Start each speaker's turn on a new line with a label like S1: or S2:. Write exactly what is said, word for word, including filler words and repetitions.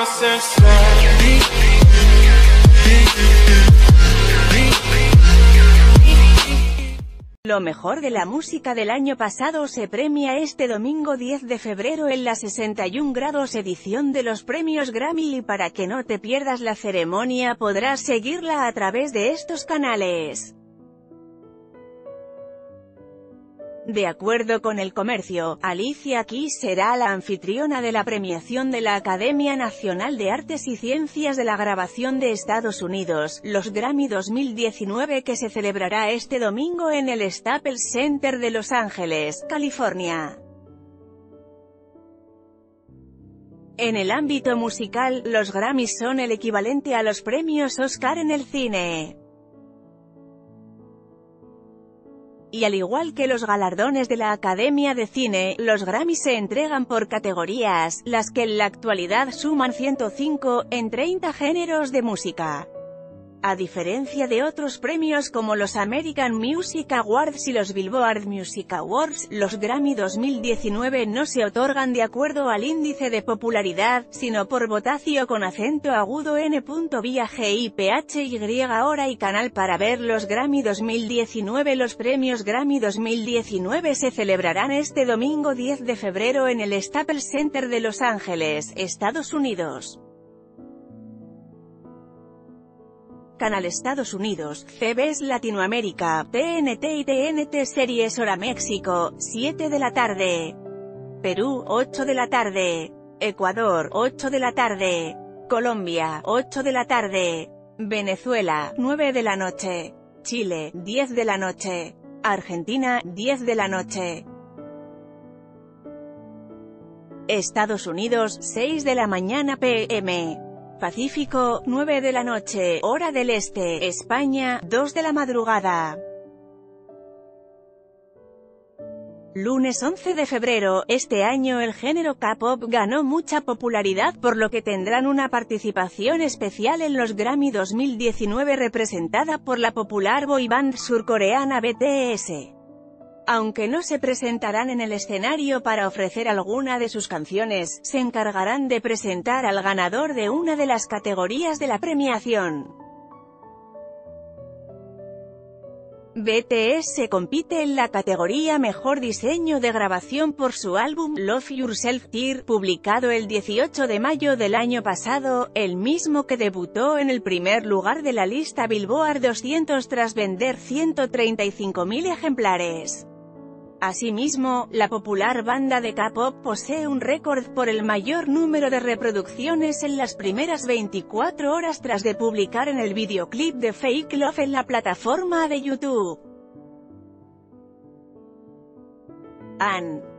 S1: Lo mejor de la música del año pasado se premia este domingo diez de febrero en la sesenta y un grados edición de los premios Grammy, y para que no te pierdas la ceremonia podrás seguirla a través de estos canales. De acuerdo con El Comercio, Alicia Keys será la anfitriona de la premiación de la Academia Nacional de Artes y Ciencias de la Grabación de Estados Unidos, los Grammy dos mil diecinueve, que se celebrará este domingo en el Staples Center de Los Ángeles, California. En el ámbito musical, los Grammys son el equivalente a los premios Oscar en el cine. Y al igual que los galardones de la Academia de Cine, los Grammy se entregan por categorías, las que en la actualidad suman ciento cinco, en treinta géneros de música. A diferencia de otros premios como los American Music Awards y los Billboard Music Awards, los Grammy dos mil diecinueve no se otorgan de acuerdo al índice de popularidad, sino por votación con acento agudo n punto viaje y phy hora y canal. Para ver los Grammy dos mil diecinueve. Los premios Grammy dos mil diecinueve se celebrarán este domingo diez de febrero en el Staples Center de Los Ángeles, Estados Unidos. Canal Estados Unidos, C B S Latinoamérica, T N T y T N T Series Hora México, siete de la tarde. Perú, ocho de la tarde. Ecuador, ocho de la tarde. Colombia, ocho de la tarde. Venezuela, nueve de la noche. Chile, diez de la noche. Argentina, diez de la noche. Estados Unidos, seis de la mañana P M. Pacífico, nueve de la noche, hora del este. España, dos de la madrugada. Lunes once de febrero, este año el género K-pop ganó mucha popularidad, por lo que tendrán una participación especial en los Grammy dos mil diecinueve representada por la popular boy band surcoreana B T S. Aunque no se presentarán en el escenario para ofrecer alguna de sus canciones, se encargarán de presentar al ganador de una de las categorías de la premiación. B T S compite en la categoría Mejor Diseño de Grabación por su álbum Love Yourself Tear, publicado el dieciocho de mayo del año pasado, el mismo que debutó en el primer lugar de la lista Billboard doscientos tras vender ciento treinta y cinco mil ejemplares. Asimismo, la popular banda de K-pop posee un récord por el mayor número de reproducciones en las primeras veinticuatro horas tras de publicar en el videoclip de Fake Love en la plataforma de YouTube. An